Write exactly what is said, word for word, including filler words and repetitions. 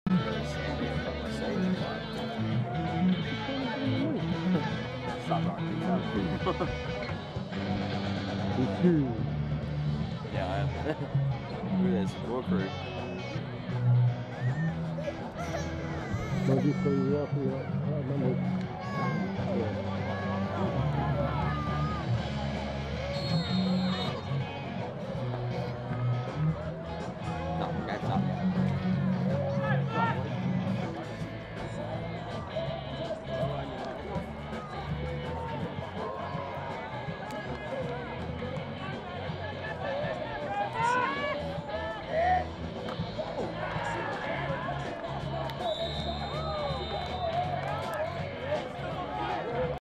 Stop rocking. Yeah, I am. Look at this. Go for it. Maybe so you have to remember. Yeah.